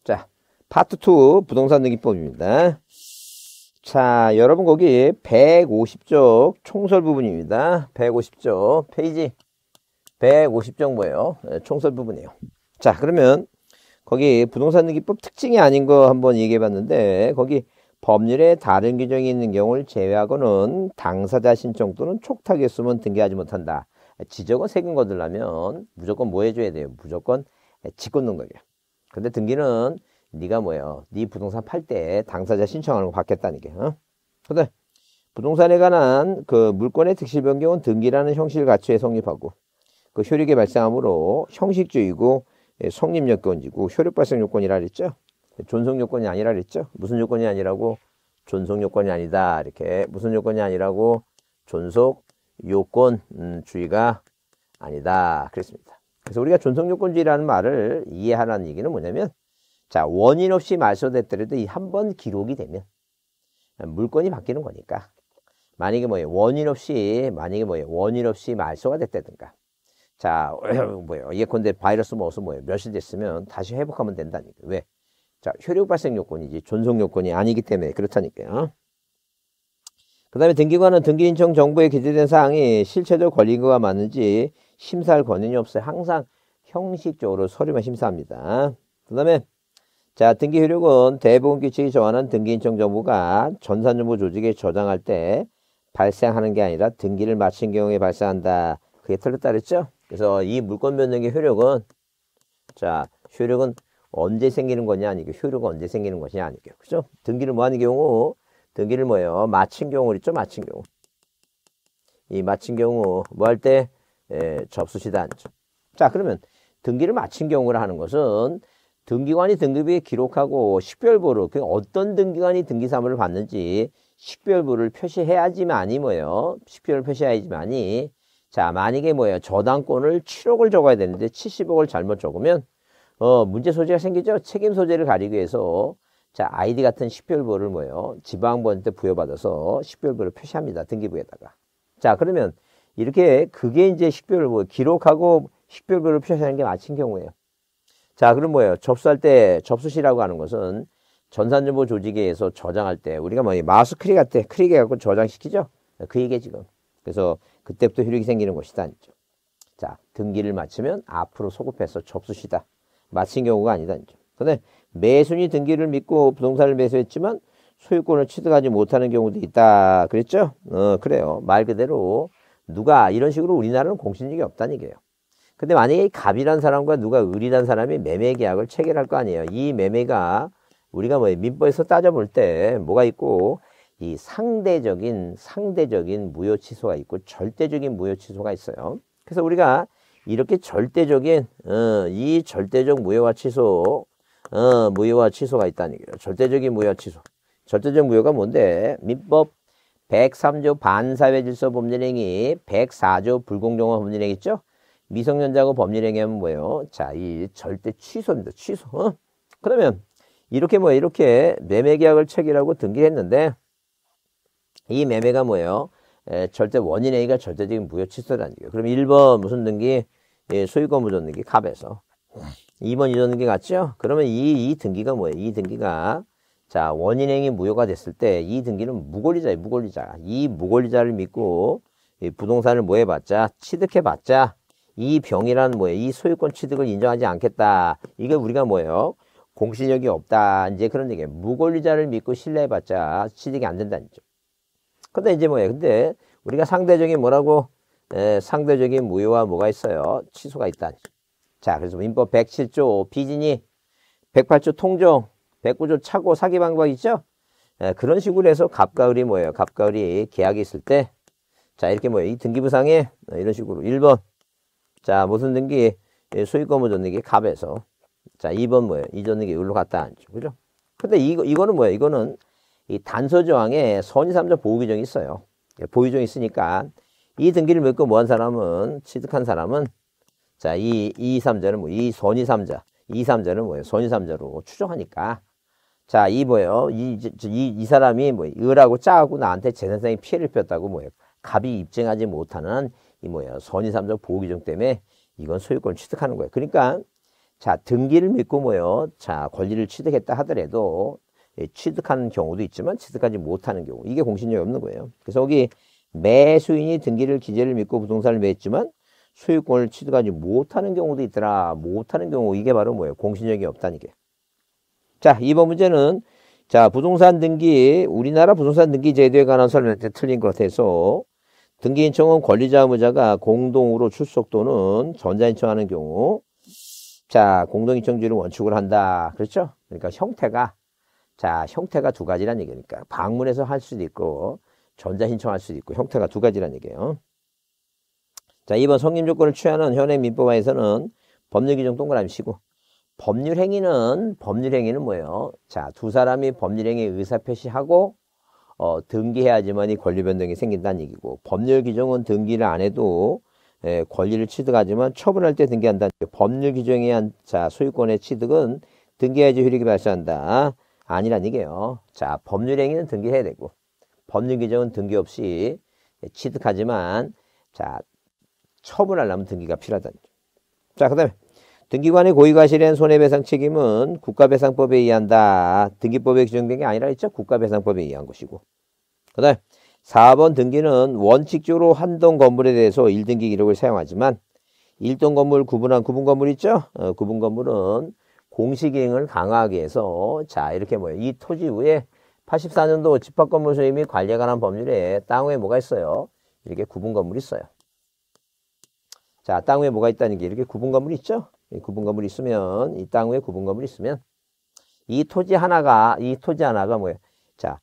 자, 파트 2 부동산 등기법입니다. 자, 여러분 거기 150쪽 총설 부분입니다. 150쪽 페이지 150쪽 뭐예요? 총설 부분이에요. 자, 그러면 거기 부동산 등기법 특징이 아닌 거 한번 얘기해 봤는데, 거기 법률에 다른 규정이 있는 경우를 제외하고는 당사자 신청 또는 촉탁이 없으면 등기하지 못한다. 지적은 세금 거두려면 무조건 뭐 해줘야 돼요? 무조건 직권 등록이야. 근데 등기는 네가 뭐예요? 네 부동산 팔 때 당사자 신청하는 거 받겠다는 게. 근데 부동산에 관한 그 물권의 특실 변경은 등기라는 형식을 갖추어 성립하고, 그 효력이 발생하므로 형식주의고 성립 요건이고 효력 발생 요건이라 그랬죠. 존속 요건이 아니라 그랬죠. 무슨 요건이 아니라고? 존속 요건이 아니다. 이렇게 무슨 요건이 아니라고? 존속 요건주의가 아니다. 그랬습니다. 그래서 우리가 존속 요건주의라는 말을 이해하라는 얘기는 뭐냐면, 자, 원인 없이 말소됐더라도 이 한 번 기록이 되면 물건이 바뀌는 거니까, 만약에 뭐예요? 원인 없이 말소가 됐다든가, 자, 뭐예요? 예컨대 바이러스 먹어서 뭐예요? 며칠 됐으면 다시 회복하면 된다니까. 왜? 자, 효력 발생 요건이지 존속 요건이 아니기 때문에 그렇다니까요. 그 다음에 등기관은 등기 신청 정보에 기재된 사항이 실체적 권리가 맞는지 심사할 권한이 없어요. 항상 형식적으로 서류만 심사합니다. 그 다음에 자, 등기 효력은 대부분 규칙이 정하는 등기 신청 정보가 전산정보 조직에 저장할 때 발생하는 게 아니라 등기를 마친 경우에 발생한다. 그게 틀렸다 그랬죠? 그래서 이 물권 변경의 효력은, 자, 효력은 언제 생기는 거냐 아니고 효력은 언제 생기는 것이냐 아니고, 그죠? 등기를 뭐 하는 경우, 등기를 뭐예요? 마친 경우 있죠? 마친 경우. 이 마친 경우 뭐 할 때? 접수시다 앉죠. 자, 그러면 등기를 마친 경우를 하는 것은 등기관이 등급에 기록하고 식별부를, 그 어떤 등기관이 등기사무를 받는지 식별부를 표시해야지만이 뭐예요? 식별을 표시해야지만이, 자, 만약에 뭐예요? 저당권을 7억을 적어야 되는데 70억을 잘못 적으면 문제 소지가 생기죠. 책임 소재를 가리기 위해서, 자, 아이디 같은 식별부를 뭐예요? 지방법원한테 부여받아서 식별부를 표시합니다. 등기부에다가. 자, 그러면 이렇게 그게 이제 식별부 기록하고 식별부를 표시하는 게 마친 경우예요. 자, 그럼 뭐예요? 접수할 때 접수시라고 하는 것은 전산정보 조직에서 저장할 때 우리가 뭐 마우스 클릭할 때 클릭해갖고 저장시키죠? 그 얘기에 지금. 그래서 그때부터 효력이 생기는 것이다. 자, 등기를 마치면 앞으로 소급해서 접수시다. 마친 경우가 아니다. 근데 매순이 등기를 믿고 부동산을 매수했지만 소유권을 취득하지 못하는 경우도 있다. 그랬죠? 그래요. 말 그대로 누가 이런 식으로 우리나라는 공신력이 없다는 얘기예요. 근데 만약에 갑이란 사람과 누가 을이란 사람이 매매 계약을 체결할 거 아니에요. 이 매매가 우리가 뭐 민법에서 따져볼 때 뭐가 있고, 이 상대적인 무효 취소가 있고 절대적인 무효 취소가 있어요. 그래서 우리가 이렇게 절대적인 이 절대적 무효와 취소 무효와 취소가 있다는 얘기예요. 절대적인 무효와 취소. 절대적 무효가 뭔데? 민법 103조 반사회질서 법률행위, 104조 불공정한 법률행위 있죠? 미성년자고 법률행위하면 뭐예요? 자, 이 절대 취소입니다. 취소. 그러면 이렇게 뭐예요? 이렇게 매매계약을 체결하고 등기했는데 이 매매가 뭐예요? 절대 원인행위가 절대적인 무효 취소라는 얘기예요. 그럼 1번 무슨 등기? 소유권 무전 등기 갑에서. 2번 이전 등기 같죠? 그러면 이 등기가 뭐예요? 이 등기가, 자, 원인행위 무효가 됐을 때 이 등기는 무권리자예요. 무권리자. 이 무권리자를 믿고 이 부동산을 뭐 해봤자, 취득해봤자 이 병이라는 뭐예요? 이 소유권 취득을 인정하지 않겠다. 이게 우리가 뭐예요? 공신력이 없다. 이제 그런 얘기예요. 무권리자를 믿고 신뢰해봤자 취득이 안 된다는 거죠. 근데 이제 뭐예요? 근데 우리가 상대적인 뭐라고? 상대적인 무효와 뭐가 있어요? 취소가 있다. 자, 그래서 민법 107조 비진이, 108조 통정, 109조 차고 사기 방법 있죠? 그런 식으로 해서 갑과 을이 뭐예요? 갑과 을이 계약이 있을 때, 자, 이렇게 뭐예요? 이 등기부상에 이런 식으로 1번, 자, 무슨 등기? 소유권 무전 등기 갑에서. 자, 2번 뭐예요? 이전 등기 을로 갔다 앉죠. 그죠? 근데 이거는 뭐예요? 이거는 이 단서조항에 선의3자 보호규정이 있어요. 보호규정이 있으니까 이 등기를 믿고 뭐한 사람은, 취득한 사람은, 자, 이 2,3자는 뭐, 이 선의 3자, 2,3자는 뭐예요? 선의 3자로 추정하니까. 자, 이 뭐예요? 이 사람이 뭐, 을하고 짜하고 나한테 재산상의 피해를 입혔다고 뭐예요? 갑이 입증하지 못하는 이 뭐예요? 선의 3자 보호규정 때문에 이건 소유권을 취득하는 거예요. 그러니까 자, 등기를 믿고 뭐요? 자, 권리를 취득했다 하더라도 취득하는 경우도 있지만 취득하지 못하는 경우. 이게 공신력이 없는 거예요. 그래서 여기 매수인이 등기를 기재를 믿고 부동산을 매했지만 소유권을 취득하지 못하는 경우도 있더라. 못하는 경우 이게 바로 뭐예요? 공신력이 없다는 게. 자, 2번 문제는 자, 부동산 등기 우리나라 부동산 등기 제도에 관한 설명이 틀린 것 같아서 등기 신청은 권리자 의무자가 공동으로 출석 또는 전자 신청하는 경우 자, 공동 신청주의를 원칙으로 한다. 그렇죠? 그러니까 형태가 두 가지란 얘기니까 방문해서 할 수도 있고 전자 신청할 수도 있고 형태가 두 가지란 얘기예요. 자, 2번 성립 조건을 취하는 현행 민법화에서는 법률 규정 동그라미 치고 법률 행위는 뭐예요? 자, 두 사람이 법률 행위 의사 표시하고 등기해야지만이 권리 변동이 생긴다는 얘기고 법률 규정은 등기를 안 해도 권리를 취득하지만 처분할 때 등기한다는 얘기고 법률 규정에 의한 자, 소유권의 취득은 등기해야지 효력이 발생한다. 아니란 얘기예요. 자, 법률 행위는 등기해야 되고 법률 규정은 등기 없이 취득하지만 자, 처분하려면 등기가 필요하다는 거죠. 자, 그 다음에 등기관의 고의과실엔 손해배상 책임은 국가배상법에 의한다. 등기법에 규정된 게 아니라 했죠. 국가배상법에 의한 것이고. 그 다음에 4번 등기는 원칙적으로 한동 건물에 대해서 1등기 기록을 사용하지만 1동 건물 구분 건물 있죠. 구분 건물은 공시기능을 강화하기 위해서 자, 이렇게 뭐예요? 이 토지 위에 84년도 집합건물 소유 및 관리에 관한 법률에 땅 위에 뭐가 있어요? 이렇게 구분 건물이 있어요. 자, 땅 위에 뭐가 있다는 게 이렇게 구분 건물이 있죠? 이 구분 건물이 있으면, 이 땅 위에 구분 건물이 있으면, 이 토지 하나가 뭐예요? 자,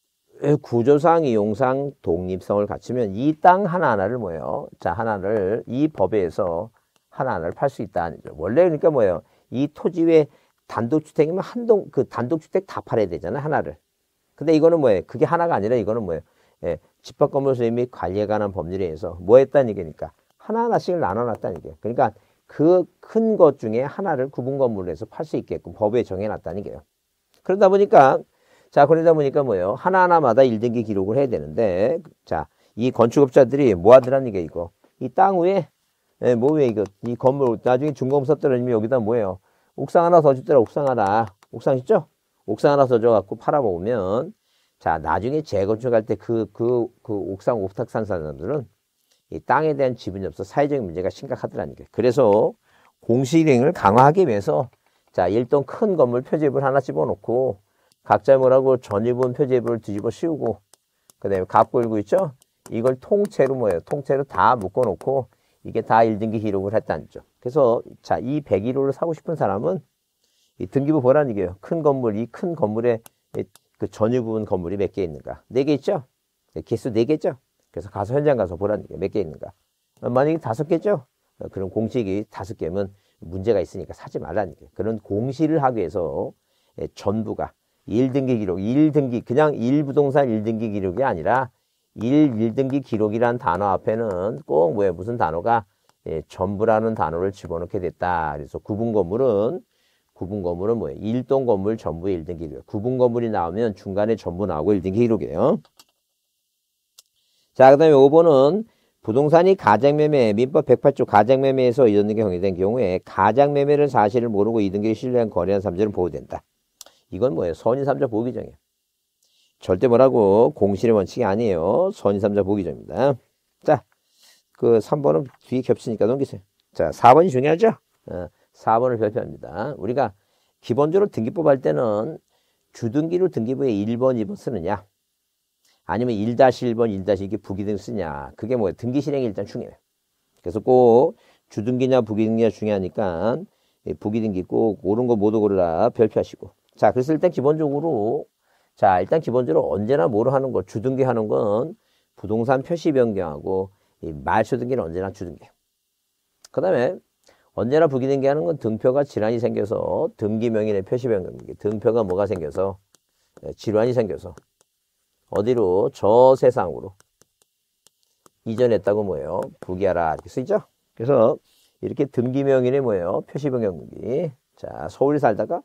구조상, 이용상, 독립성을 갖추면 이 땅 하나하나를 뭐예요? 자, 하나를 이 법에서 하나하나를 팔 수 있다는 거죠. 원래 그러니까 뭐예요? 이 토지 위에 단독주택이면 그 단독주택 다 팔아야 되잖아요, 하나를. 근데 이거는 뭐예요? 그게 하나가 아니라 이거는 뭐예요? 집합건물 소유 및 관리에 관한 법률에 의해서 뭐 했다는 얘기니까 하나하나씩을 나눠놨다는 얘기예요. 그러니까 그 큰 것 중에 하나를 구분 건물로 해서 팔 수 있게끔 법에 정해놨다는 얘기예요. 그러다 보니까 뭐예요? 하나하나마다 1등기 기록을 해야 되는데, 자, 이 건축업자들이 뭐 하더라는 얘기예요, 이거. 이 땅 위에, 이 건물, 나중에 준공사 떨어지면 여기다 뭐예요? 옥상 하나 더 짓더라, 옥상 하나. 옥상 있죠? 옥상 하나 더 줘갖고 팔아먹으면, 자, 나중에 재건축할 때 그 옥상 오탁 산 사람들은 이 땅에 대한 지분이 없어 사회적인 문제가 심각하더라는 거예요. 그래서 공시기능을 강화하기 위해서 자, 1동 큰 건물 표지입을 하나 집어넣고 각자 뭐라고 전유분 표지입을 뒤집어 씌우고 그다음에 갑골고 있죠? 이걸 통째로 뭐예요? 통째로 다 묶어놓고 이게 다 1등기 기록을 했다는 거죠. 그래서 자, 이 101호를 사고 싶은 사람은 이 등기부 보라는 얘기예요. 큰 건물, 이 큰 건물에 그 전유 부분 건물이 몇 개 있는가? 4개 있죠? 개수 4개죠? 그래서 가서 현장 가서 보라는 게 몇 개 있는가. 만약에 5개죠? 그럼 공식이 5개면 문제가 있으니까 사지 말라는 게. 그런 공시를 하기 위해서 전부가 1등기 기록, 1등기 그냥 1부동산 1등기 기록이 아니라 1등기 기록이란 단어 앞에는 꼭 뭐예요? 무슨 단어가 전부라는 단어를 집어넣게 됐다. 그래서 구분 건물은 뭐예요? 1동 건물 전부의 1등기 기록. 구분 건물이 나오면 중간에 전부 나오고 1등기 기록이에요. 자, 그 다음에 5번은 부동산이 가장매매, 민법 108조 가장매매에서 이전등기 경위된 경우에 가장매매를 사실을 모르고 이등기를 신뢰한 거래한 삼자는 보호된다. 이건 뭐예요? 선인삼자 보호규정이에요. 절대 뭐라고 공실의 원칙이 아니에요. 선인삼자 보호규정입니다. 자, 그 3번은 뒤에 겹치니까 넘기세요. 자, 4번이 중요하죠? 4번을 발표합니다. 우리가 기본적으로 등기법 할 때는 주등기로 등기부에 1번, 2번 쓰느냐 아니면 1-1번, 1-2 부기등 쓰냐. 그게 뭐예요? 등기 실행이 일단 중요해요. 그래서 꼭 주등기냐 부기등기냐 중요하니까 부기등기 꼭 옳은 거 모두 고르라 별표하시고. 자, 그래서 일단 기본적으로 언제나 뭐로 하는 거 주등기 하는 건 부동산 표시 변경하고 이 말소등기는 언제나 주등기예요. 그 다음에 언제나 부기등기 하는 건 등표가 질환이 생겨서 등기명인의 표시 변경기. 등표가 뭐가 생겨서 질환이 생겨서 어디로? 저 세상으로 이전했다고 뭐예요? 부기하라 이렇게 쓰이죠? 그래서 이렇게 등기명인의 뭐예요? 표시변경기. 자, 서울 살다가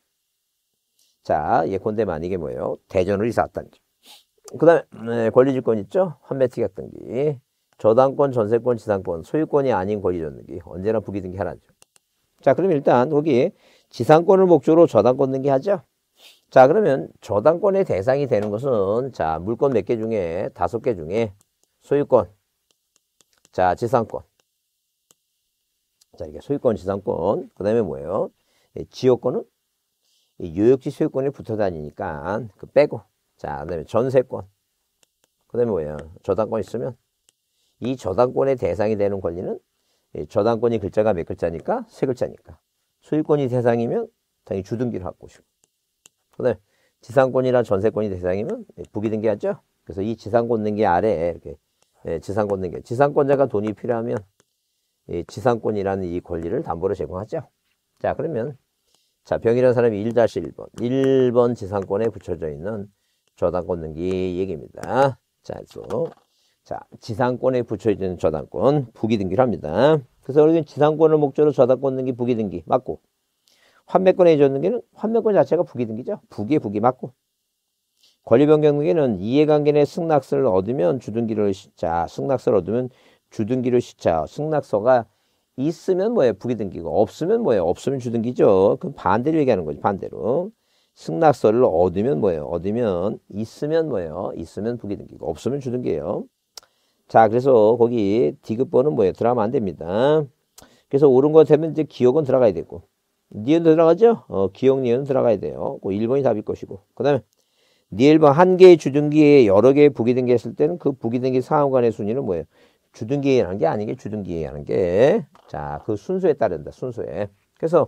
자, 예컨대 만약에 뭐예요? 대전으로 이사 왔다는 거죠. 그 다음에 권리주권 있죠? 환매특약 등기. 저당권, 전세권, 지상권, 소유권이 아닌 권리전 등기. 언제나 부기등기 하라는 거죠. 자, 그러면 일단 거기 지상권을 목적으로 저당권 등기하죠. 자, 그러면 저당권의 대상이 되는 것은 자, 물권 몇 개 중에 5개 중에 소유권, 자, 지상권. 자, 이게 소유권, 지상권. 그 다음에 뭐예요? 지역권은 요역지 소유권이 붙어 다니니까 그 빼고. 자, 그 다음에 전세권. 그 다음에 뭐예요? 저당권 있으면 이 저당권의 대상이 되는 권리는 저당권이 글자가 몇 글자니까? 3글자니까. 소유권이 대상이면 당연히 주등기를 갖고 오시고. 그 다음에 지상권이나 전세권이 대상이면 부기등기하죠. 그래서 이 지상권 등기 아래에 이렇게 지상권 등기. 지상권자가 돈이 필요하면 지상권이라는 이 권리를 담보로 제공하죠. 자, 그러면 자, 병이라는 사람이 1-1번. 1번 지상권에 붙여져 있는 저당권 등기 얘기입니다. 자, 그래서 자, 지상권에 붙여있는 저당권 부기등기를 합니다. 그래서 우리는 지상권을 목적으로 저당권 등기 부기등기 맞고, 환매권에 이전 등기는 환매권 자체가 부기등기죠. 부기 맞고, 권리변경 등기는 이해관계 내 승낙서를 얻으면 주등기를 자, 승낙서를 얻으면 주등기를 자, 승낙서가 있으면 뭐예요? 부기등기고, 없으면 뭐예요? 없으면 주등기죠. 그럼 반대로 얘기하는 거지. 반대로 승낙서를 얻으면 뭐예요? 얻으면 있으면 뭐예요? 있으면 부기등기고, 없으면 주등기예요. 자, 그래서 거기 디귿번은 뭐예요? 들어가면 안 됩니다. 그래서 옳은 거 되면 이제 기억은 들어가야 되고, 니은 들어가죠? 기억 니은 들어가야 돼요. 그 1번이 답일 것이고. 그 다음에 니 1번 한 개의 주등기에 여러 개의 부기등기 했을 때는 그 부기등기 사항간의 순위는 뭐예요? 주등기에 하는 게 아니게 주등기에 하는 게. 자, 그 순서에 따른다. 순서에. 그래서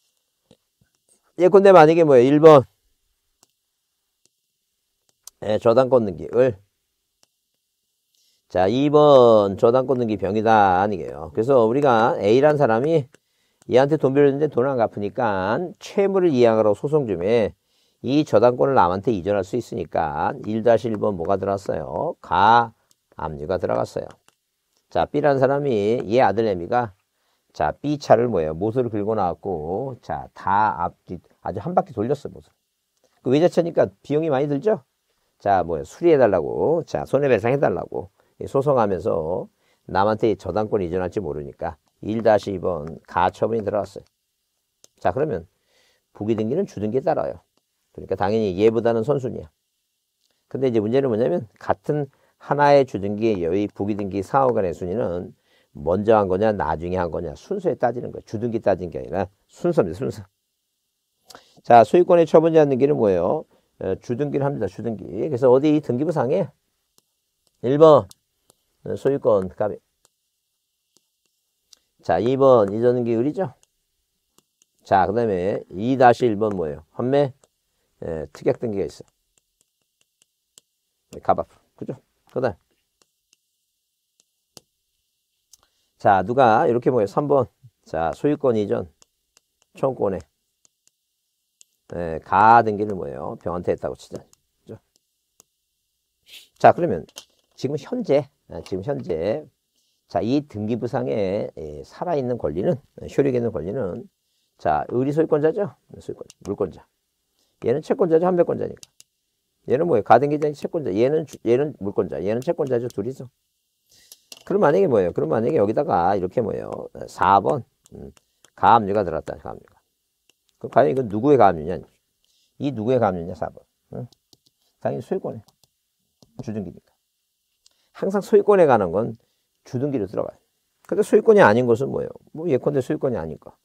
예컨대 만약에 뭐예요? 1번 저당권 등기을, 자, 2번 저당권 등기 병이다 아니게요. 그래서 우리가 A란 사람이 얘한테 돈 빌렸는데 돈 안 갚으니까 채무를 이행하라고 소송 중에 이 저당권을 남한테 이전할 수 있으니까 1-1번 뭐가 들어갔어요? 가압류가 들어갔어요. 자, B라는 사람이 얘 아들 애미가 자, B 차를 뭐예요? 못을 긁고 나왔고, 자, 다 앞뒤 아주 한 바퀴 돌렸어, 못을. 그 외제차니까 비용이 많이 들죠? 자, 뭐예요? 수리해달라고, 자, 손해배상해달라고 소송하면서 남한테 저당권 이전할지 모르니까 1-2번 가처분이 들어갔어요. 자, 그러면 부기등기는 주등기에 따라요. 그러니까 당연히 얘보다는 선순위야. 근데 이제 문제는 뭐냐면 같은 하나의 주등기의 여의 부기등기 사후간의 순위는 먼저 한 거냐 나중에 한 거냐 순서에 따지는 거예요. 주등기 따지는 게 아니라 순서입니다. 순서. 자, 소유권의 처분자 등기는 뭐예요? 주등기를 합니다. 주등기. 그래서 어디 등기부상에 1번 소유권 갑이, 자, 2번 이전등기 의리죠. 자, 그 다음에 2-1번 뭐예요? 환매 특약 등기가 있어요. 갑 앞으로. 그죠? 그 다음 자, 누가 이렇게 뭐예요? 3번 자, 소유권 이전 청구권에 가 등기를 뭐예요? 병한테 했다고 치자. 그죠? 자, 그러면 지금 현재 자, 이 등기부상에 살아있는 권리는, 효력에 있는 권리는 자, 의리 소유권자죠? 소유권, 물권자. 얘는 채권자죠? 환매권자니까. 얘는 뭐예요? 가등기자 채권자. 얘는 물권자. 얘는 채권자죠? 둘이서. 그럼 만약에 뭐예요? 그럼 만약에 여기다가 이렇게 뭐예요? 4번 가압류가 들어갔다. 가압류가. 그럼 과연 이건 누구의 가압류냐? 이 누구의 가압류냐? 4번. 응? 당연히 소유권에. 주등기니까. 항상 소유권에 가는 건 주등기로 들어가요. 근데 소유권이 아닌 것은 뭐예요? 뭐 예컨대 소유권이 아닌 거.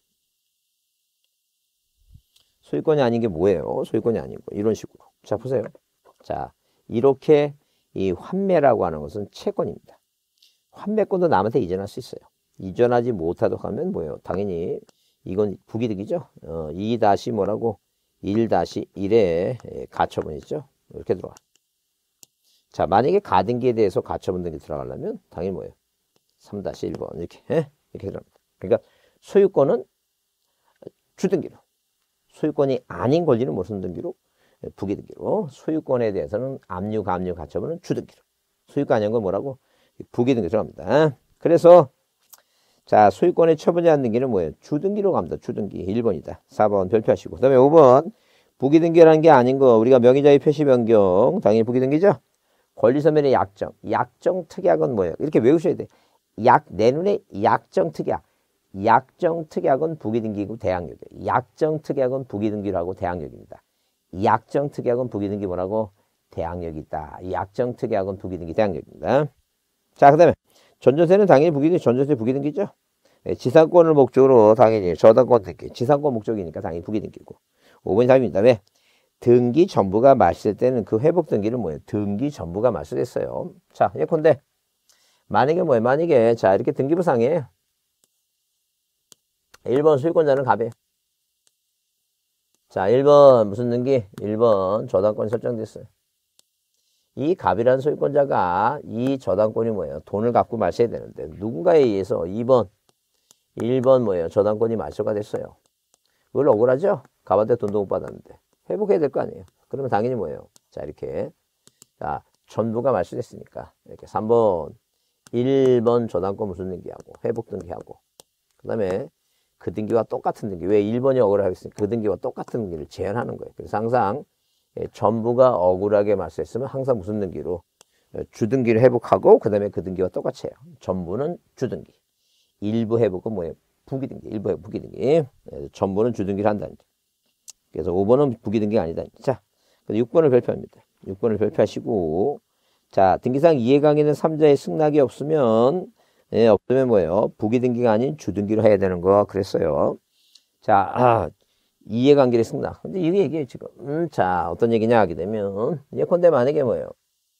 소유권이 아닌 게 뭐예요? 소유권이 아닌 거. 이런 식으로. 자, 보세요. 자, 이렇게 이 환매라고 하는 것은 채권입니다. 환매권도 남한테 이전할 수 있어요. 이전하지 못하도록 하면 뭐예요? 당연히 이건 부기득이죠. 2- 뭐라고? 1-1의 가처분이죠. 이렇게 들어와. 자, 만약에 가등기에 대해서 가처분 등기 들어가려면 당연히 뭐예요? 3-1번 이렇게 들어갑니다. 그러니까 소유권은 주등기로, 소유권이 아닌 권리는 무슨 등기로? 부기등기로. 소유권에 대해서는 압류, 가압류, 가처분은 주등기로. 소유권 아닌 건 뭐라고? 부기등기 들어갑니다. 그래서 자, 소유권의 처분제한 등기는 뭐예요? 주등기로 갑니다. 주등기 1번이다. 4번 별표하시고. 그 다음에 5번 부기등기라는 게 아닌 거 우리가 명의자의 표시 변경 당연히 부기등기죠. 권리소멸의 약정. 약정 특약은 뭐예요? 이렇게 외우셔야 돼. 내 눈에 약정 특약. 약정 특약은 부기등기고 대항력이에요. 약정 특약은 부기등기라고 대항력입니다. 약정 특약은 부기등기 뭐라고? 대항력이 있다. 약정 특약은 부기등기 대항력입니다. 자, 그 다음에 전전세는 당연히 부기등기, 전전세 부기등기죠. 네, 지상권을 목적으로 당연히 저당권 등기, 지상권 목적이니까 당연히 부기등기고. 5번이 답입니다. 왜? 등기 전부가 말소될 때는 그 회복 등기는 뭐예요? 등기 전부가 말소됐어요. 자, 예컨대 만약에 뭐예요? 만약에 자 이렇게 등기부상에 1번 소유권자는 갑이에요. 자, 1번 무슨 등기? 1번 저당권이 설정됐어요. 이 갑이라는 소유권자가 이 저당권이 뭐예요? 돈을 갖고 마셔야 되는데 누군가에 의해서 1번 뭐예요? 저당권이 말소가 됐어요. 그걸 억울하죠? 갑한테 돈도 못 받았는데 회복해야 될 거 아니에요. 그러면 당연히 뭐예요? 자, 이렇게 자 전부가 말소됐으니까 이렇게 3번 1번 저당권 무슨 등기하고 회복 등기하고 그 다음에 그 등기와 똑같은 등기. 왜 1번이 억울하겠습니까? 그 등기와 똑같은 등기를 제한하는 거예요. 그래서 항상 전부가 억울하게 말소했으면 항상 무슨 등기로? 주등기를 회복하고 그 다음에 그 등기와 똑같이 해요. 전부는 주등기. 일부 회복은 뭐예요? 부기등기. 일부 회복 부기등기. 전부는 주등기를 한다는 거죠. 그래서 5번은 부기등기가 아니다. 자, 6번을 별표합니다. 6번을 별표하시고 자, 등기상 이해관계는 3자의 승낙이 없으면 없으면 뭐예요? 부기등기가 아닌 주등기로 해야 되는 거 그랬어요. 자, 이해관계의 승낙. 근데 이게 얘기해 지금. 자, 어떤 얘기냐 하게 되면 예컨대 만약에 뭐예요?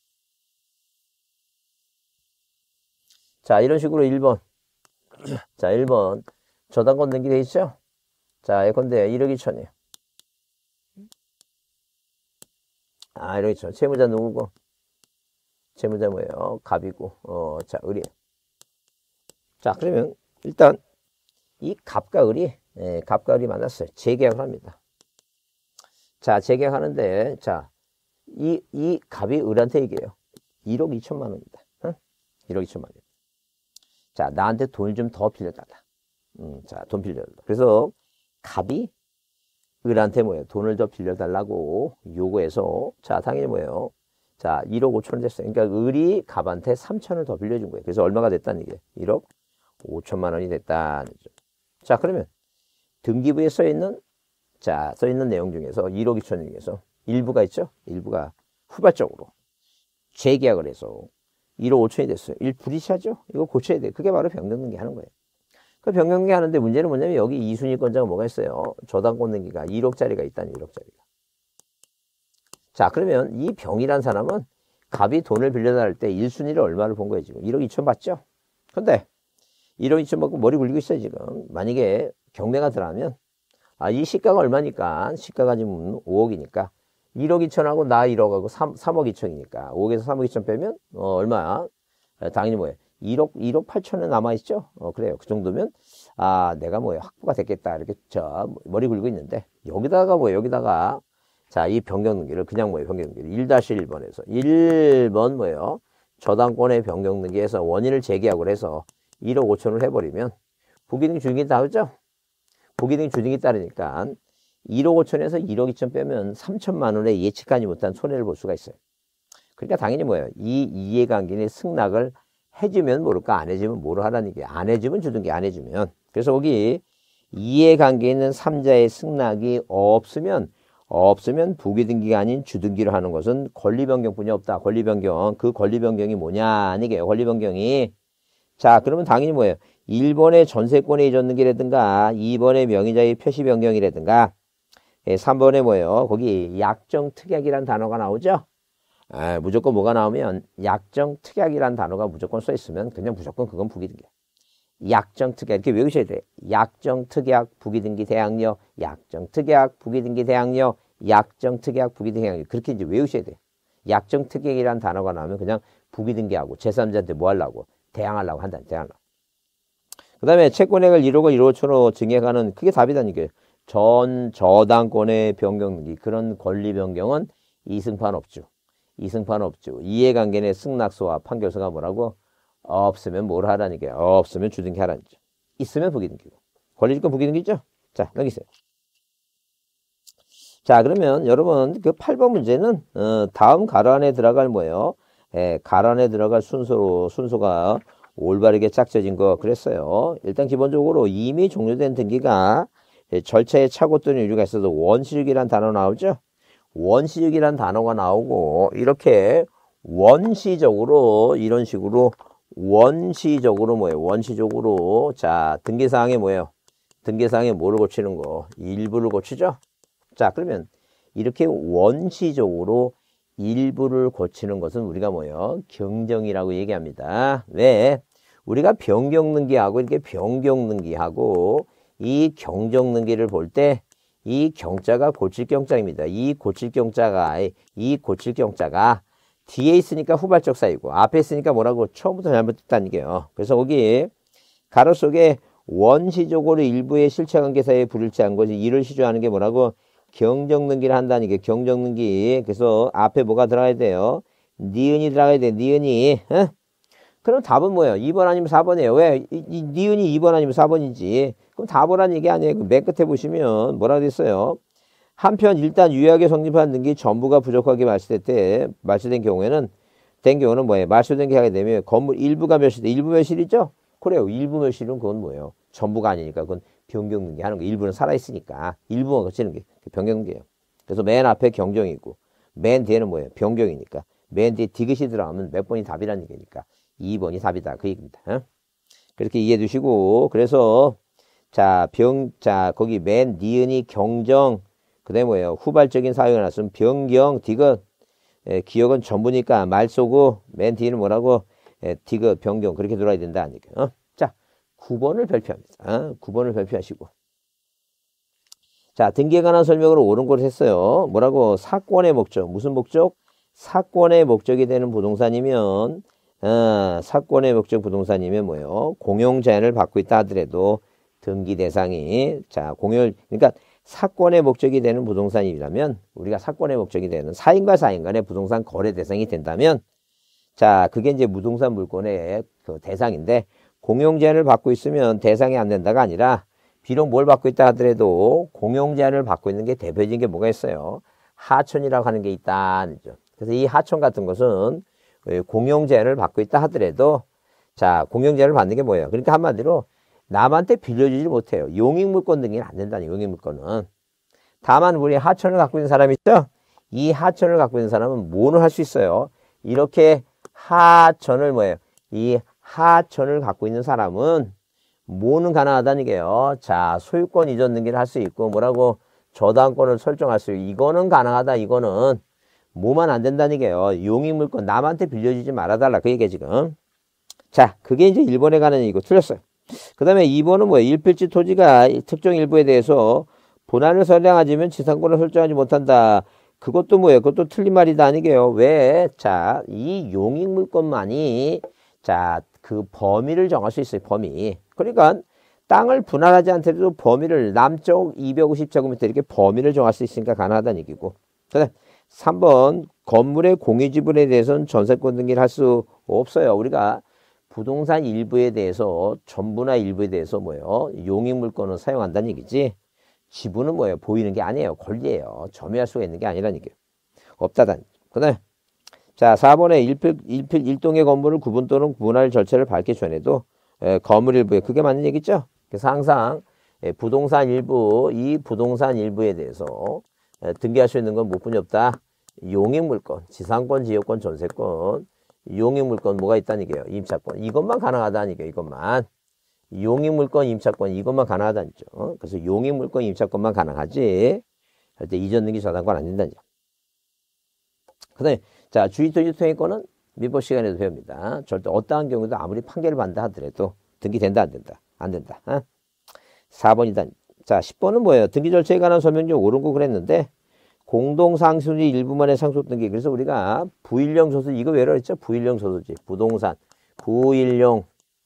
자, 이런 식으로 1번. 자, 1번 저당권 등기돼 있죠? 자, 예컨대 1억 2천이에요. 1억 2천. 채무자 누구고? 채무자 뭐예요? 갑이고. 자, 을이에요. 자, 그러면 일단 이 갑과 을이 만났어요. 재계약을 합니다. 자, 재계약하는데 자, 이 갑이 을한테 얘기해요. 1억 2천만 원입니다. 응? 1억 2천만 원. 자, 나한테 돈을 좀 더 빌려달라. 자, 돈 빌려달라. 그래서 갑이 을한테 뭐예요? 돈을 더 빌려달라고 요구해서 자, 당연히 뭐예요? 자, 1억 5천 원 됐어요. 그러니까 을이 갑한테 3천을 더 빌려준 거예요. 그래서 얼마가 됐다는 얘기예요? 1억 5천만 원이 됐다는 거죠. 자, 그러면 등기부에 써있는 내용 중에서 1억 2천 중에서 일부가 있죠? 일부가 후발적으로 재계약을 해서 1억 5천이 됐어요. 불이치하죠? 이거 고쳐야 돼. 그게 바로 변경등기 하는 거예요. 그 변경등기 하는데 문제는 뭐냐면 여기 이순위권자가 뭐가 있어요? 저당권 등기가 1억짜리가 있다는 1억짜리가. 자, 그러면 이 병이란 사람은 갑이 돈을 빌려달할 때 1순위를 얼마를 본 거예요, 지금? 1억 2천 받죠? 근데 1억 2천 받고 머리 굴리고 있어요, 지금. 만약에 경매가 들어가면, 이 시가가 얼마니까? 시가가 지금 5억이니까. 1억 2천하고 나 1억하고 3억 2천이니까. 5억에서 3억 2천 빼면, 얼마야? 당연히 뭐예요? 1억 8천에 남아있죠? 그래요. 그 정도면, 내가 뭐예요? 확보가 됐겠다. 이렇게, 머리 굴리고 있는데, 여기다가, 자, 이 변경등기를 그냥 뭐예요? 변경등기를 1-1번에서 1번 뭐예요? 저당권의 변경등기에서 원인을 제기하고 해서 1억 5천을 해버리면 부기등기 주등기 따르죠? 부기등기 주등기 따르니까 1억 5천에서 1억 2천 빼면 3천만 원의 예측하지 못한 손해를 볼 수가 있어요. 그러니까 당연히 뭐예요? 이 이해관계의 승낙을 해주면 모를까? 안 해주면 뭐를 하라는 게 안 해주면 주등기 안 해주면. 그래서 거기 이해관계에 있는 3자의 승낙이 없으면 부기등기가 아닌 주등기로 하는 것은 권리변경뿐이 없다. 권리변경. 그 권리변경이 뭐냐? 아니게요. 권리변경이. 자, 그러면 당연히 뭐예요? 1번의 전세권의 이전등기라든가 2번의 명의자의 표시변경이라든가 3번에 뭐예요? 거기 약정특약이란 단어가 나오죠? 무조건 뭐가 나오면 약정특약이란 단어가 무조건 써있으면 그냥 무조건 그건 부기등기야. 약정특약 이렇게 외우셔야 돼. 약정특약 부기등기 대항력, 약정특약 부기등기 대항력, 약정특약 부기등기 대항력 그렇게 이제 외우셔야 돼. 약정특약이란 단어가 나오면 그냥 부기등기하고 제3자한테 뭐 하려고? 대항하려고 한다. 대항하려고. 그 다음에 채권액을 1억을 1억 5천으로 증액하는 그게 답이다니까요. 저당권의 변경등기 그런 권리 변경은 이승판 없죠. 이승판 없죠. 이해관계 내 승낙서와 판결서가 뭐라고? 없으면 뭘 하라는 게 없으면 주등기 하라는 거죠. 있으면 부기등기고. 권리주권 부기등기죠? 자, 넘기세요. 자, 그러면 여러분 그 8번 문제는 다음 가로 안에 들어갈 뭐예요? 가로 안에 들어갈 순서가 올바르게 짝져진 거 그랬어요. 일단 기본적으로 이미 종료된 등기가 절차에 차고 뜨는 이유가 있어도 원시적이란 단어 나오죠. 원시적이란 단어가 나오고 이렇게 원시적으로 이런 식으로 원시적으로 뭐예요? 원시적으로 자 등기사항에 뭐예요? 등기사항에 뭐를 고치는 거? 일부를 고치죠. 자 그러면 이렇게 원시적으로 일부를 고치는 것은 우리가 뭐예요? 경정이라고 얘기합니다. 왜? 우리가 변경등기하고 이렇게 변경등기하고 이 경정등기를 볼 때 이 경자가 고칠 경자입니다. 이 고칠 경자가 뒤에 있으니까 후발적 사이고 앞에 있으니까 뭐라고 처음부터 잘못됐다는 얘기예요. 그래서 거기 가로 속에 원시적으로 일부의 실체관계사에 불일치한 것이 이를 시조하는 게 뭐라고? 경정등기를 한다는 게 경정등기. 그래서 앞에 뭐가 들어가야 돼요? 니은이 들어가야 돼. 니은이. 어? 그럼 답은 뭐예요? 2번 아니면 4번이에요. 왜? 니은이 2번 아니면 4번이지. 그럼 답이라는 얘기 아니에요. 맨 끝에 보시면 뭐라고 됐어요? 한편 일단 유효하게 성립한 등기 전부가 부족하게 말소된 경우에는 뭐예요? 말소된 게 하게 되면 건물 일부가 멸실돼. 일부 멸실이죠? 그래요. 일부 멸실은 그건 뭐예요? 전부가 아니니까 그건 변경등기 하는 거. 일부는 살아있으니까 일부만 거치는 게 변경등기예요. 그래서 맨 앞에 경정이고 맨 뒤에는 뭐예요? 변경이니까 맨 뒤에 디귿이 들어가면 몇 번이 답이라는 얘기니까 2번이 답이다. 그 얘기입니다. 어? 그렇게 이해해 두시고 그래서 자 거기 맨 니은이 경정 그다음에 뭐예요? 후발적인 사유가 나왔으면 변경 디귿 기억은 전부니까 말 쏘고 맨 뒤에는 뭐라고? 디귿 변경 그렇게 들어야 된다. 어? 자 9번을 발표합니다. 9번을 발표하시고 자 등기에 관한 설명으로 옳은 걸 했어요. 뭐라고? 사건의 목적. 무슨 목적? 사건의 목적이 되는 부동산이면 사건의 목적 부동산이면 뭐예요? 공용 제한을 받고 있다 하더라도 등기 대상이 자 그러니까 사건의 목적이 되는 부동산이라면 우리가 사건의 목적이 되는 사인과 사인 간의 부동산 거래 대상이 된다면 자 그게 이제 무동산 물권의 그 대상인데 공용 제한을 받고 있으면 대상이 안 된다가 아니라 비록 뭘 받고 있다 하더라도 공용 제한을 받고 있는 게 대표적인 게 뭐가 있어요? 하천이라고 하는 게 있다. 그래서 이 하천 같은 것은 공용 제한을 받고 있다 하더라도 자 공용 제한을 받는 게 뭐예요? 그러니까 한마디로 남한테 빌려주지 못해요. 용익물권 등기는 안 된다는 용익물권은. 다만 우리 하천을 갖고 있는 사람이 있죠? 이 하천을 갖고 있는 사람은 뭐는 할 수 있어요? 이렇게 하천을 뭐예요? 이 하천을 갖고 있는 사람은 뭐는 가능하다는 게요. 자 소유권 이전 등기를 할 수 있고 뭐라고 저당권을 설정할 수 있고 이거는 가능하다. 이거는 뭐만 안 된다는 게요. 용익물권 남한테 빌려주지 말아달라. 그 얘기야 지금. 자 그게 이제 1번에 관한 얘기고 틀렸어요. 그 다음에 2번은 뭐예요? 일필지 토지가 특정 일부에 대해서 분할을 선량하지만 지상권을 설정하지 못한다. 그것도 뭐예요? 그것도 틀린 말이다 아니게요. 왜? 자, 이 용익물권만이 자, 그 범위를 정할 수 있어요. 범위. 그러니까 땅을 분할하지 않더라도 범위를 남쪽 250제곱미터 이렇게 범위를 정할 수 있으니까 가능하다는 얘기고. 그다음 3번 건물의 공유지분에 대해서는 전세권 등기를 할 수 없어요. 우리가 부동산 일부에 대해서 전부나 일부에 대해서 뭐예요? 용익물권을 사용한다는 얘기지. 지분은 뭐예요? 보이는 게 아니에요. 권리예요. 점유할 수가 있는 게 아니라는 얘기예요. 없다단. 그다음에 자 4번에 일동의 건물을 구분 또는 분할 절차를 밟기 전에도 건물 일부에 그게 맞는 얘기죠. 그래서 항상 부동산 일부 이 부동산 일부에 대해서 등기할 수 있는 건 뭐뿐이 없다. 용익물권, 지상권, 지역권, 전세권. 용익물권 뭐가 있다는 얘기예요. 임차권. 이것만 가능하다는 얘기예요. 이것만. 용익물권, 임차권 이것만 가능하다는 얘기죠. 그래서 용익물권, 임차권만 가능하지. 절대 이전 등기 저당권 안 된다는 얘기죠. 그 다음에 자 주의토지 통행권은 민법 시간에도 배웁니다. 절대 어떠한 경우도 아무리 판결을 받는다 하더라도 등기된다 안 된다. 안 된다. 4번이다. 자 10번은 뭐예요? 등기 절차에 관한 설명 중 옳은 거 그랬는데 공동상수지 일부만의 상속등기. 그래서 우리가 부일령 저소지 이거 왜 그랬죠? 부일령 저소지. 부동산. 부일령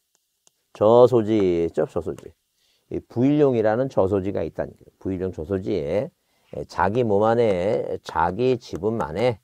저소지. 저소지. 부일령이라는 저소지가 있다는 거예요. 부일령 저소지에 자기 몸 안에 자기 지분만에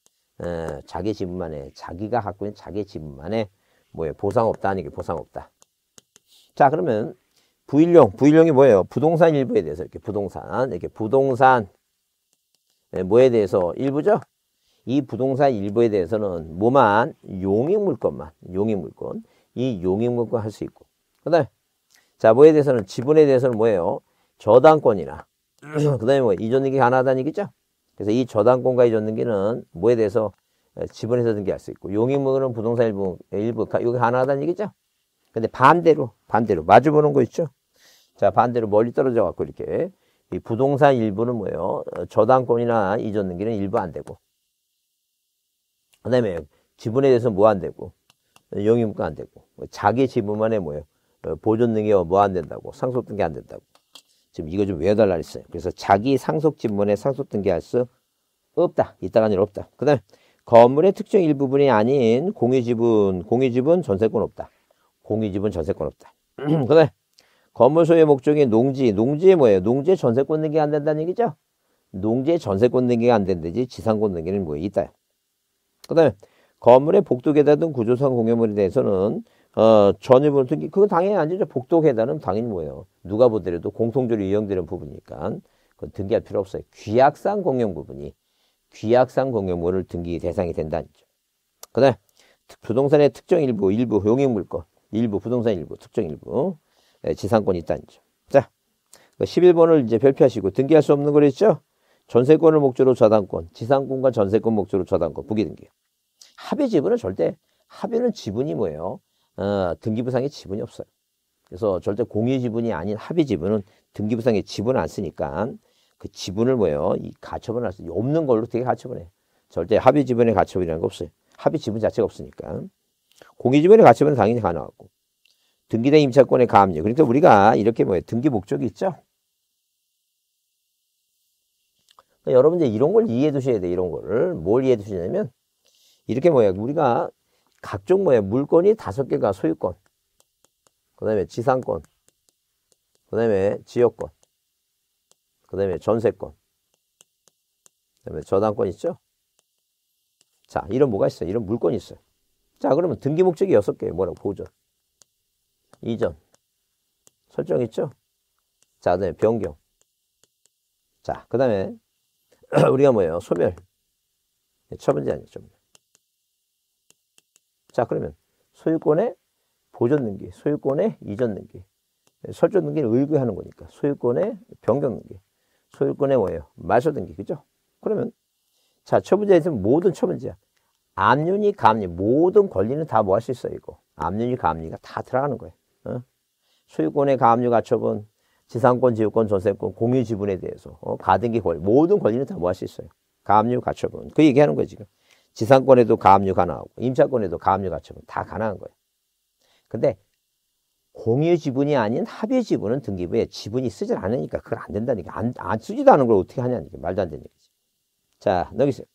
자기가 갖고 있는 자기 지분만에 뭐예요? 보상 없다는 게 보상 없다. 자 그러면 부일령이 뭐예요? 부동산 일부에 대해서 이렇게 부동산 뭐에 대해서 일부죠? 이 부동산 일부에 대해서는 뭐만 용익물권 이 용익문과 할 수 있고. 그 다음에, 자, 뭐에 대해서는, 지분에 대해서는 뭐예요? 저당권이나, 그 다음에 뭐, 이전 등기 가능하다는 얘기죠? 그래서 이 저당권과 이전 등기는 뭐에 대해서 지분에서 등기할 수 있고, 용익문은 부동산 일부, 여기 가능하다는 얘기죠? 근데 반대로, 마주보는 거 있죠? 자, 반대로 멀리 떨어져 갖고 이렇게, 이 부동산 일부는 뭐예요? 저당권이나 이전 등기는 일부 안 되고, 그 다음에 지분에 대해서 뭐 안 되고, 용익문과 안 되고, 자기 지분만에 뭐예요? 보존 등기가 뭐 안 된다고, 상속 등기 안 된다고. 지금 이거 좀 외워달라 했어요. 그래서 자기 상속 지분에 상속 등기할 수 없다. 이따가 아니라 없다. 그 다음에 건물의 특정 일부분이 아닌 공유지분 전세권 없다. 공유지분 전세권 없다. 그 다음에 건물 소유의 목적인 농지에 뭐예요? 농지에 전세권 등기가 안 된다는 얘기죠? 농지에 전세권 등기가 안 된다지 지상권 등기는 뭐 있다. 그 다음에 건물의 복도계단 등 구조상 공유물에 대해서는 전유물 등기, 그건 당연히 안 되죠. 복도계단은 당연히 뭐예요? 누가 보더라도 공통적으로 이용되는 부분이니까 그건 등기할 필요 없어요. 귀약상 공용 부분이 귀약상 공유물을 등기 대상이 된다는 거죠. 그 다음에 부동산의 특정 일부 용익물권, 부동산 일부, 특정 일부 지상권이 있다는 거죠. 자, 11번을 이제 별표하시고 등기할 수 없는 거랬죠? 전세권을 목적으로 저당권, 지상권과 전세권 목적으로 저당권, 부기등기. 합의 지분은 절대, 합의는 지분이 뭐예요? 등기부상에 지분이 없어요. 그래서 절대 공유 지분이 아닌 합의 지분은 등기부상에 지분을 안 쓰니까 그 지분을 뭐예요? 이 가처분을 할 수 없는 걸로 되게 가처분해요. 절대 합의 지분의 가처분이라는 거 없어요. 합의 지분 자체가 없으니까. 공유 지분의 가처분은 당연히 가능하고. 등기된 임차권의 가압류. 그러니까 우리가 이렇게 뭐예요? 등기 목적이 있죠? 그러니까 여러분들 이런 걸 이해해 두셔야 돼요. 이런 거를. 뭘 이해해 두시냐면 이렇게 뭐예요? 우리가 각종 뭐예요? 물건이 5개가 소유권, 그 다음에 지상권, 그 다음에 지역권, 그 다음에 전세권, 그 다음에 저당권 있죠? 자, 이런 뭐가 있어요? 이런 물건이 있어요. 자, 그러면 등기 목적이 6개예요. 뭐라고? 보존, 이전, 설정 있죠? 자, 그 다음에 변경. 자, 그 다음에 우리가 뭐예요? 소멸. 처분제 아니죠. 자, 그러면 소유권의 보존 등기, 소유권의 이전 등기, 설정 등기는 의구하는 거니까 소유권의 변경 등기, 소유권의 뭐예요? 말소 등기, 그죠? 그러면 자, 처분제에 있으면 모든 처분제야. 압류니 가압류 모든 권리는 다 뭐 할 수 있어요, 이거. 압류니 가압류가 다 들어가는 거예요. 소유권의 가압류 가처분, 지상권, 지역권, 전세권, 공유 지분에 대해서 가등기 권리, 모든 권리는 다 뭐 할 수 있어요. 가압류 가처분. 그 얘기하는 거예요, 지금. 지상권에도 가압류 가능하고 임차권에도 가압류 가처분 다 가능한 거예요. 근데 공유 지분이 아닌 합의 지분은 등기부에 지분이 쓰질 않으니까 그걸 안 된다니까. 안 쓰지도 않은 걸 어떻게 하냐니까. 말도 안 되는 얘기지. 자, 넘기세요.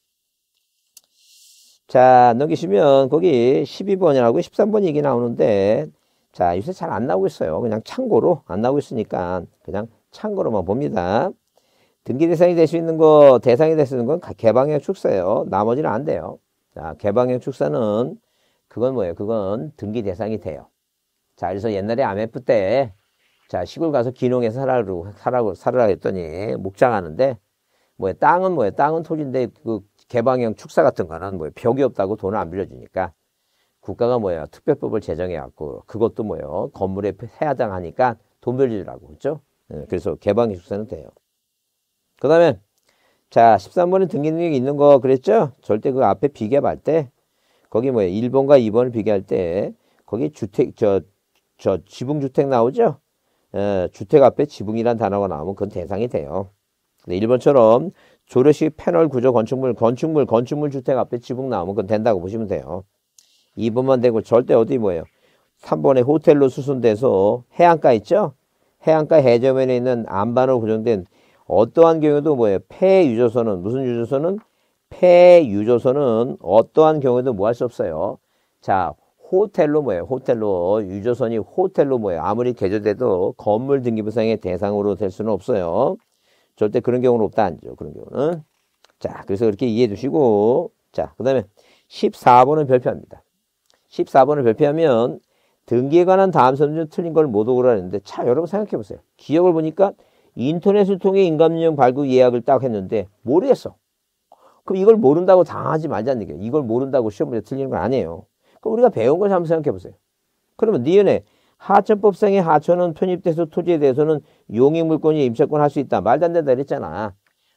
자, 넘기시면 거기 12번이라고 13번 얘기 나오는데 자, 요새 잘 안 나오고 있어요. 그냥 참고로 안 나오고 있으니까 그냥 참고로만 봅니다. 등기 대상이 될 수 있는 거, 대상이 될 수 있는 건 개방형 축사예요. 나머지는 안 돼요. 자, 개방형 축사는 그건 뭐예요? 그건 등기 대상이 돼요. 자, 그래서 옛날에 IMF 때 자, 시골 가서 기농에서 살으라 했더니 목장하는데 뭐예요? 땅은 뭐예요? 땅은 토지인데 그 개방형 축사 같은 거는 뭐예요? 벽이 없다고 돈을 안 빌려주니까 국가가 뭐예요? 특별법을 제정해 갖고 그것도 뭐예요? 건물에 해야당하니까 돈 빌려주라고 그렇죠? 그래서 개방형 축사는 돼요. 그 다음에 자 13번은 등기 능력이 있는 거 그랬죠? 절대 그 앞에 비교할 때 거기 뭐예요? 1번과 2번을 비교할 때 거기 주택 저 지붕주택 나오죠? 주택 앞에 지붕이란 단어가 나오면 그건 대상이 돼요. 근데 1번처럼 조례식 패널 구조 건축물 주택 앞에 지붕 나오면 그건 된다고 보시면 돼요. 2번만 되고 절대 어디 뭐예요? 3번에 호텔로 수순돼서 해안가 있죠? 해안가 해저면에 있는 안반으로 구성된 어떠한 경우도 뭐예요? 폐유조선은 무슨 유조선은? 폐유조선은 어떠한 경우에도 뭐 할 수 없어요. 자, 호텔로 뭐예요? 호텔로 유조선이 호텔로 뭐예요? 아무리 개조돼도 건물 등기부상의 대상으로 될 수는 없어요. 절대 그런 경우는 없다 안죠. 그런 경우는. 자, 그래서 그렇게 이해해 두시고 자, 그다음에 14번은 별표합니다. 14번을 별표하면 등기에 관한 다음 선중 틀린 걸 못 오고라 했는데 자, 여러분 생각해 보세요. 기억을 보니까 인터넷을 통해 인감령 발급 예약을 딱 했는데 모르겠어. 그럼 이걸 모른다고 당하지 말자는 얘기예요. 이걸 모른다고 시험 문제 틀리는 건 아니에요. 그럼 우리가 배운 걸 한번 생각해 보세요. 그러면 니은에 하천법상의 하천은 편입돼서 토지에 대해서는 용익물권이 임차권 할 수 있다. 말도 안 된다 그랬잖아.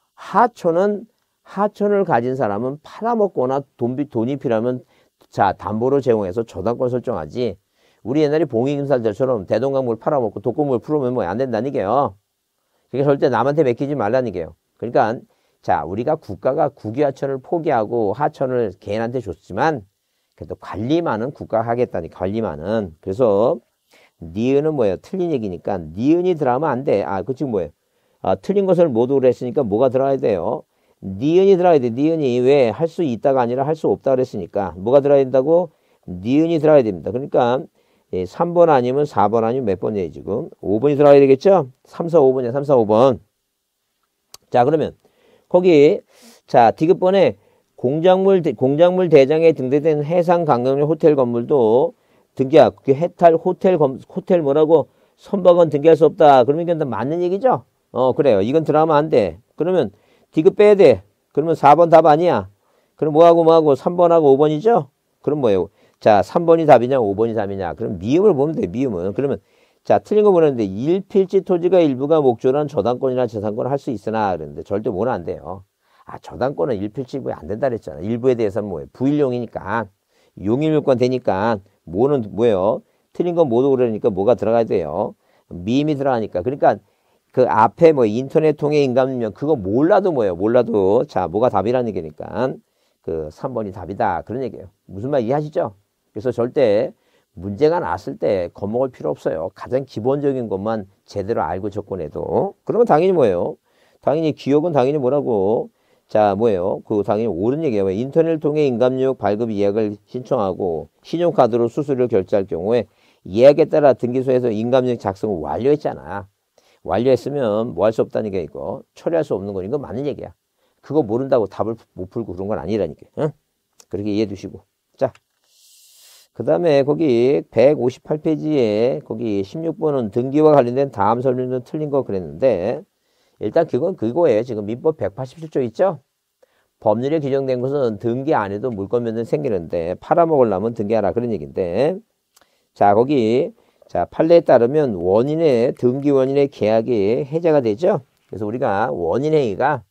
하천을 가진 사람은 팔아먹거나 돈이 필요하면 자 담보로 제공해서 저당권 설정하지. 우리 옛날에 봉익임살들처럼 대동강물 팔아먹고 독극물 풀으면 뭐 안 된다는 게요. 그게 절대 남한테 맡기지 말라는 게요. 그러니까 자 우리가 국가가 국유하천을 포기하고 하천을 개인한테 줬지만 그래도 관리만은 국가가 하겠다니 관리만은. 그래서 니은은 뭐예요? 틀린 얘기니까 니은이 들어가면 안 돼. 그 지금 뭐예요? 틀린 것을 모두 그랬으니까 뭐가 들어가야 돼요? 니은이 들어가야 돼. 니은이 왜 할 수 있다가 아니라 할 수 없다 그랬으니까 뭐가 들어가야 된다고? 니은이 들어가야 됩니다. 그러니까 3번 아니면 4번 아니면 몇 번이에요 지금? 5번이 들어가야 되겠죠? 3, 4, 5번이야. 3, 4, 5번. 자 그러면 거기 자 디귿번에 공작물 대장에 등재된 해상 관광용 호텔 건물도 등기야. 그 해탈 호텔 뭐라고 선박은 등기할 수 없다. 그러면 이건 맞는 얘기죠? 그래요. 이건 들어가면 안 돼. 그러면 디귿 빼야 돼. 그러면 4번 답 아니야. 그럼 뭐하고 3번하고 5번이죠? 그럼 뭐예요? 자 3번이 답이냐 5번이 답이냐. 그럼 미음을 보면 돼. 미음은. 그러면 자 틀린 거 보는데 일필지 토지가 일부가 목조란 저당권이나 재산권을 할 수 있으나 그랬는데 절대 뭐는 안 돼요. 저당권은 일필지부에 안 된다 그랬잖아. 일부에 대해서는 뭐예요? 부일용이니까 용일물권 되니까 뭐는 뭐예요? 틀린 건 모두 그러니까 뭐가 들어가야 돼요? 미임이 들어가니까. 그러니까 그 앞에 뭐 인터넷 통해 인감명 그거 몰라도 뭐예요? 몰라도 자 뭐가 답이라는 얘기니까 그 3번이 답이다 그런 얘기예요. 무슨 말 이해하시죠? 그래서 절대 문제가 났을 때 겁먹을 필요 없어요. 가장 기본적인 것만 제대로 알고 접근해도 그러면 당연히 뭐예요? 당연히 기억은 당연히 뭐라고 자 뭐예요? 그 당연히 옳은 얘기예요. 인터넷을 통해 인감용 발급 예약을 신청하고 신용카드로 수수료를 결제할 경우에 예약에 따라 등기소에서 인감용 작성을 완료했잖아. 완료했으면 뭐 할 수 없다는 게 이거 처리할 수 없는 거니까 맞는 얘기야. 그거 모른다고 답을 못 풀고 그런 건 아니라니까. 응? 그렇게 이해해 두시고. 자, 그 다음에 거기 158페이지에 거기 16번은 등기와 관련된 다음 설명은 틀린 거 그랬는데 일단 그건 그거예요. 지금 민법 187조 있죠? 법률에 규정된 것은 등기 안 해도 물권 변동이 생기는데 팔아먹으려면 등기하라 그런 얘기인데 자 거기 자 판례에 따르면 등기 원인의 계약이 해제가 되죠. 그래서 우리가 원인행위가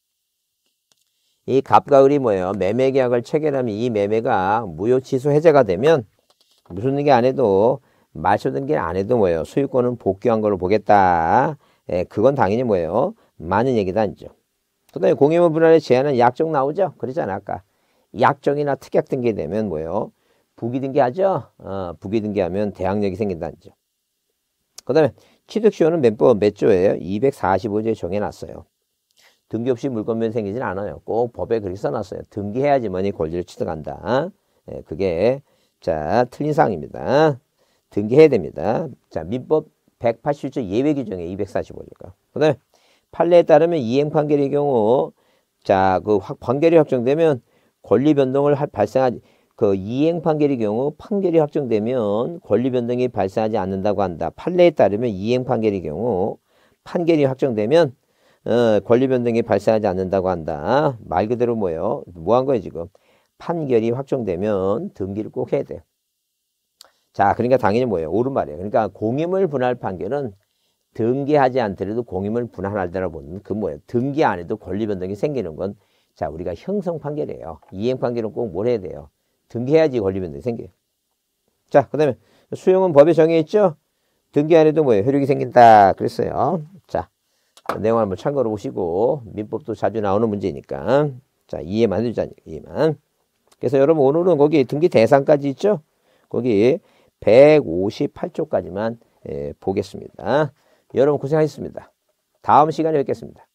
이 갑과 을이 뭐예요? 매매 계약을 체결하면 이 매매가 무효 취소 해제가 되면 무슨 등기 안 해도 말소 등기 안 해도 뭐예요? 소유권은 복귀한 걸로 보겠다. 그건 당연히 뭐예요? 많은 얘기도 아니죠. 그 다음에 공유물 분할에 제한은 약정 나오죠? 그러잖아 아까. 약정이나 특약 등기되면 뭐예요? 부기 등기하죠? 부기 등기하면 대항력이 생긴다죠. 그 다음에 취득시효는 몇 조예요? 245조에 정해놨어요. 등기 없이 물권변 생기진 않아요. 꼭 법에 그렇게 써놨어요. 등기해야지만이 권리를 취득한다. 그게 자 틀린 사항입니다. 등기해야 됩니다. 자 민법 187조 예외 규정에 245조니까. 그 다음에 판례에 따르면 이행 판결의 경우 자 그 판결이 확정되면 권리 변동을 발생하지 그 이행 판결의 경우 판결이 확정되면 권리 변동이 발생하지 않는다고 한다. 판례에 따르면 이행 판결의 경우 판결이 확정되면 권리 변동이 발생하지 않는다고 한다. 말 그대로 뭐예요? 뭐 한 거예요 지금? 판결이 확정되면 등기를 꼭 해야 돼요. 자 그러니까 당연히 뭐예요? 옳은 말이에요. 그러니까 공유물 분할 판결은 등기하지 않더라도 공유물 분할하더라 보면 그 뭐예요? 등기 안 해도 권리 변동이 생기는 건 자 우리가 형성 판결이에요. 이행 판결은 꼭 뭘 해야 돼요? 등기해야지 권리 변동이 생겨요. 자 그 다음에 수용은 법에 정해있죠? 등기 안 해도 뭐예요? 효력이 생긴다 그랬어요. 자 내용을 한번 참고로 보시고 민법도 자주 나오는 문제니까 자 이해만 해주자니 이해만. 그래서 여러분 오늘은 거기 등기 대상까지 있죠? 거기 158조까지만 보겠습니다. 여러분 고생하셨습니다. 다음 시간에 뵙겠습니다.